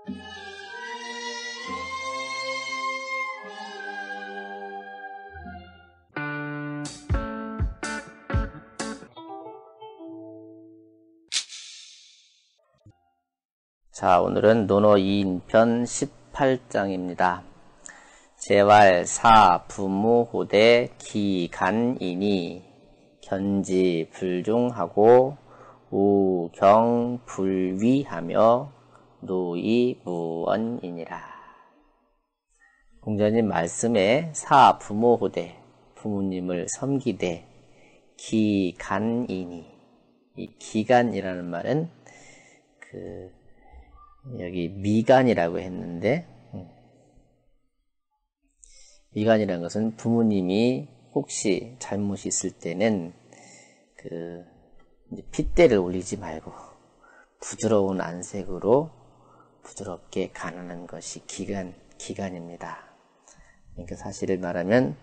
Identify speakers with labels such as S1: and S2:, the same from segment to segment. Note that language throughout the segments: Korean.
S1: 자, 오늘은 논어 2인편 18장입니다. 재왈 사 부무호대 기간이니 견지 불중하고 우경 불위하며 노이 무언이니라. 공자님 말씀에 사 부모호대 부모님을 섬기되 기간이니, 이 기간이라는 말은 여기 미간이라고 했는데, 미간이라는 것은 부모님이 혹시 잘못이 있을 때는 이제 핏대를 올리지 말고 부드러운 안색으로 부드럽게 간하는 것이 기간입니다. 그러니까 사실을 말하면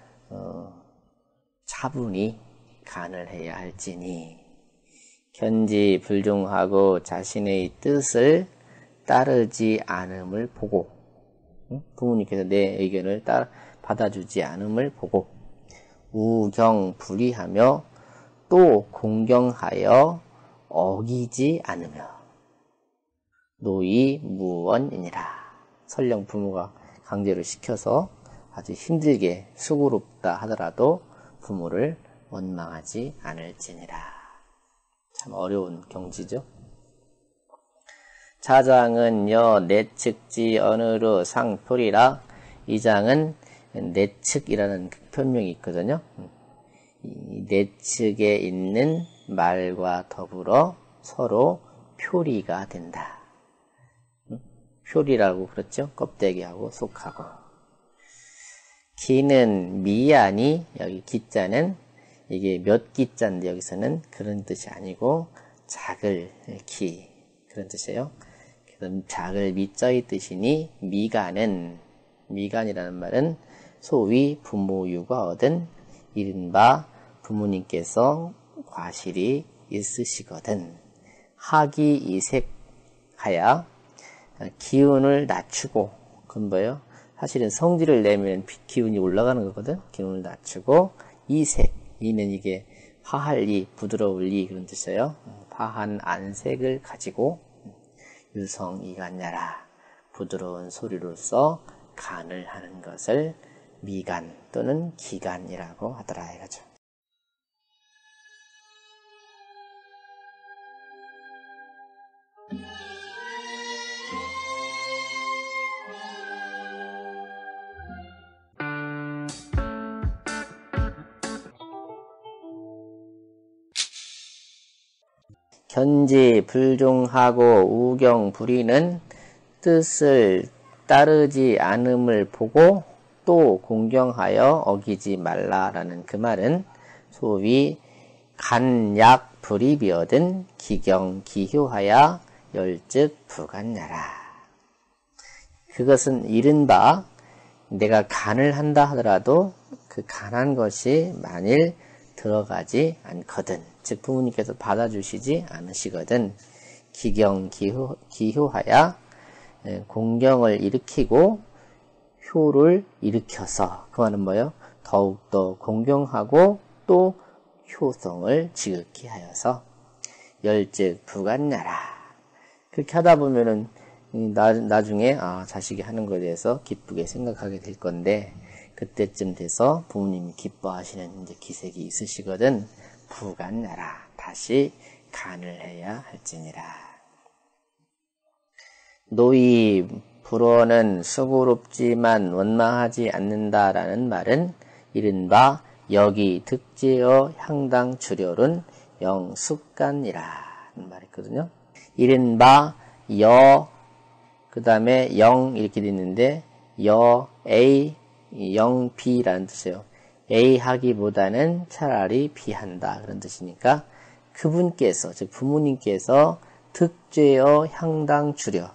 S1: 차분히 간을 해야 할지니 견지 불중하고 자신의 뜻을 따르지 않음을 보고, 부모님께서 내 의견을 받아주지 않음을 보고 우경 불위하며 또 공경하여 어기지 않으며 노이 무언이니라. 설령 부모가 강제로 시켜서 아주 힘들게 수고롭다 하더라도 부모를 원망하지 않을지니라. 참 어려운 경지죠. 자장은 내측지 어느로 상표리라. 이 장은 내측이라는 편명이 있거든요. 이 내측에 있는 말과 더불어 서로 표리가 된다. 표리라고 그렇죠? 껍데기하고 속하고. 기는 미아니, 여기 기자는 이게 몇 기자인데 여기서는 그런 뜻이 아니고 작을 기, 그런 뜻이에요. 그래서 작을 미자의 뜻이니 미간이라는 말은 소위 부모유가 얻은 이른바 부모님께서 과실이 있으시거든 하기 이색하야 기운을 낮추고, 그건 뭐예요? 사실은 성질을 내면 기운이 올라가는 거거든. 기운을 낮추고 이색, 이는 이게 화할 리, 부드러울 리, 그런 뜻이에요. 화한 안색을 가지고 유성이간야라, 부드러운 소리로서 간을 하는 것을 미간 또는 기간이라고 하더라 이거죠. 견지 불중하고 우경 불위는 뜻을 따르지 않음을 보고 또 공경하여 어기지 말라라는 그 말은 소위 간약 불입이 얻은 기경 기효하야 열즉 부간야라. 그것은 이른바 내가 간을 한다 하더라도 그 간한 것이 만일 들어가지 않거든, 즉 부모님께서 받아주시지 않으시거든, 기경 기효하야 공경을 일으키고 효를 일으켜서, 그 말은 뭐예요? 더욱더 공경하고 또 효성을 지극히 하여서 열즉 부간야라. 그렇게 하다 보면은 나중에 자식이 하는 것에 대해서 기쁘게 생각하게 될 건데, 그때쯤 돼서 부모님이 기뻐하시는 이제 기색이 있으시거든 부간야라, 다시 간을 해야 할지니라. 노이 불어는 수고롭지만 원망하지 않는다라는 말은 이른바 여기 득제어 향당 주렬은 영숙간이라는 말이 있거든요. 이른바 그 다음에 영 이렇게 돼 있는데 A, 영 B라는 뜻이에요. A 하기보다는 차라리 B한다, 그런 뜻이니까 그분께서, 즉 부모님께서 득죄어 향당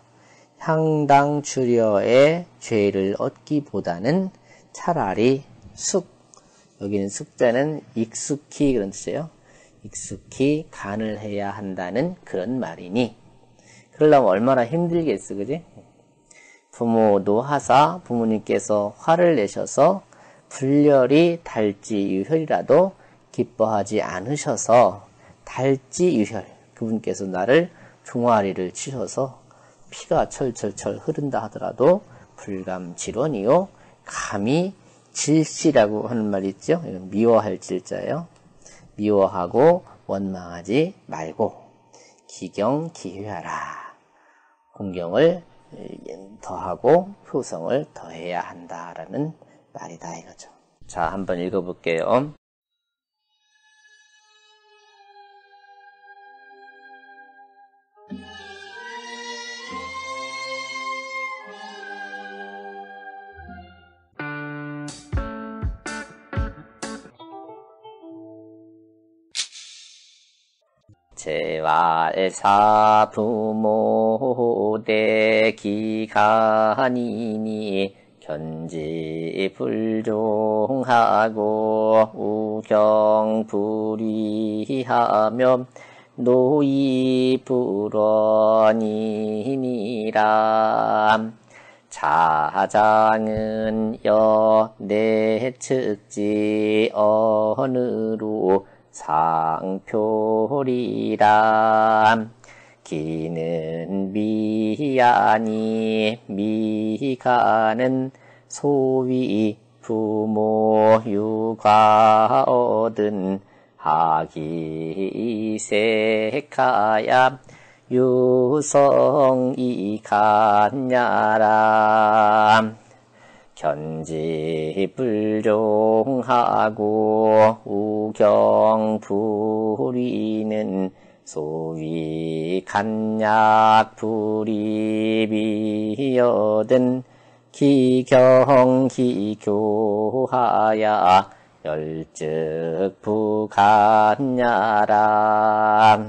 S1: 주려의 죄를 얻기보다는 차라리 여기는 숙자는 익숙히, 그런 뜻이에요. 익숙히 간을 해야 한다는 그런 말이니, 그러려면 얼마나 힘들겠어, 그지? 부모 노하사, 부모님께서 화를 내셔서 불렬이 달지 유혈이라도 기뻐하지 않으셔서 달지 유혈, 그분께서 나를 종아리를 치셔서 피가 철철철 흐른다 하더라도 불감질원이요, 감히 질시라고 하는 말이 있죠. 이건 미워할 질자예요. 미워하고 원망하지 말고 기경기회하라. 공경을 더하고 효성을 더해야 한다라는 말이다 이거죠. 자, 한번 읽어볼게요. 재활사 부모대 기간이니 견지불종하고 우경불위하며 노이불원이니라. 자장은 여내측지 어느로 상표리라. 기는 미아니 미가는 소위 부모 육아 얻은 하기색하야 유성이 갔냐라. 견지불종하고 우경불이는 소위 간약불이비여든 기경기교하야 열즉부간야라.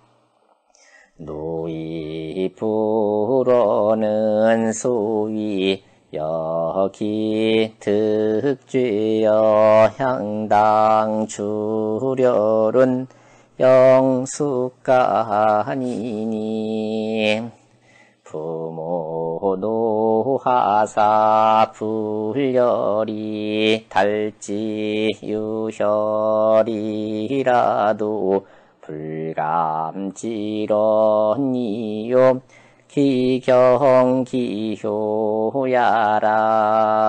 S1: 노이불어는 소위 여기 득죄여 향당 주렬은 영숙가니니. 부모 노하사 불렬이 달지 유혈이라도 불감질언이요 기경기효야라.